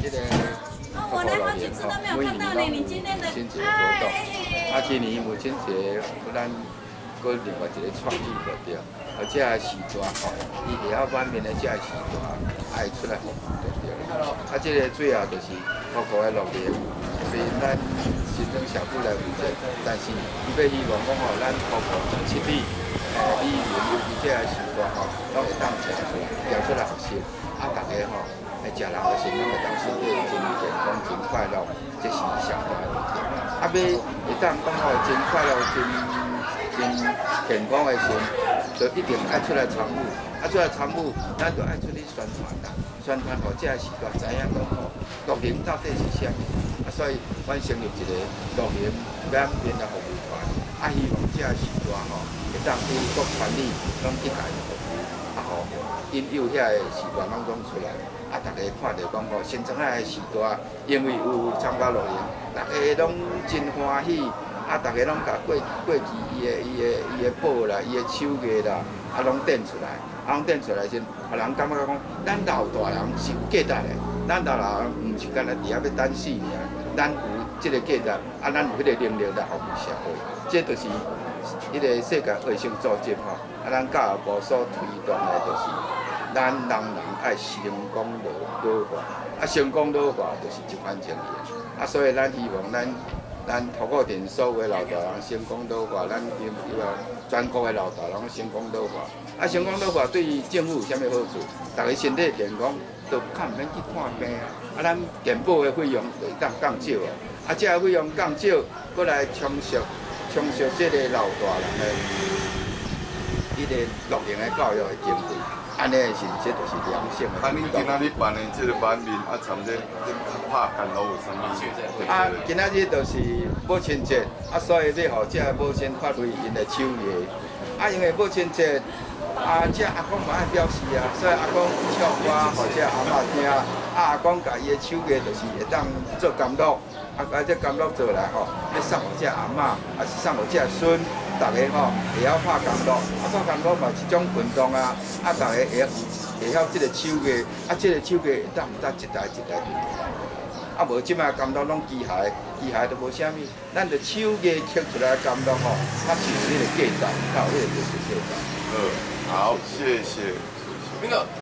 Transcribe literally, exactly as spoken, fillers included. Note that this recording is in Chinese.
这个泡泡老年哈，每年拢有母亲节活动。啊，今年母亲节咱搁另外一个创意就对，而且时段吼，伊会晓版面的这时段爱出来服务就对。啊，这个最后就是泡泡的乐园，虽然咱新增小区来负责，但是伊要希望讲吼，咱泡泡从七里，诶，李云尤其这个时段吼，拢会当调出来，调出来学习。啊，大家吼，来食人的时，拢会当身体真健康、真快乐，这是上大的问题。啊，要会当讲吼真快乐、真真健康的时，就一定爱出来参与。啊，出来参与，咱就爱出去宣传啦，宣传互这个时段知影讲吼，乐龄到底是啥物。啊，所以阮成立一个乐龄两边的服务团，啊，希望这个时段吼，会当对各团体拢一概服务。啊吼，因有遐个时段拢讲出来，啊，大家看到讲吼，新庄仔个时段，因为有参加露营，大家拢真欢喜，啊，大家拢甲过过去伊个伊个伊个宝啦，伊个手艺啦，啊，拢展出来，啊，拢展出来先，啊，人感觉讲，咱老大人是有价值的，咱老大人毋是干那伫遐要等死尔，咱有即个价值，啊，咱有迄个能力来服务社会，这就是。迄个世界卫生组织吼，啊，咱教育部所推动的，就是咱人人爱成功老老化，啊，成功老化就是一番情缘，啊，所以咱希望咱咱土库镇所有的老大人成功老化，咱希望全国的老大人成功老化，啊，成功老化对于政府有啥物好处？大家身体健康，都较毋免去看病啊，啊，咱健保的费用就会当降少啊，啊，这个费用降少，过来充实。充实这个老大人的，迄个乐龄的教育的经费，安尼的是这就是良性的。 啊，恁今仔日办的这个版面啊，参这这拍干路有啥物？ 啊，今仔日就是母亲节，啊，所以要互这个母亲发挥因的手艺。啊，因为母亲节，啊，这阿公嘛爱表示啊，所以阿公唱歌，或者阿嬷听，啊，阿公家伊的手艺就是会当做甘露。啊，啊，这甘露做来吼，要送互这阿嬷，啊是送互这孙，大家吼会晓拍甘露，啊拍甘露嘛一种运动啊，啊大家会晓会晓这个手艺，啊这个手艺会当当一代一代传下来。啊无即摆甘露拢机械，机械都无啥物，咱着手艺刻出来甘露吼，较是有迄个价值，较有迄个艺术价值。 嗯，好，谢谢。 那个。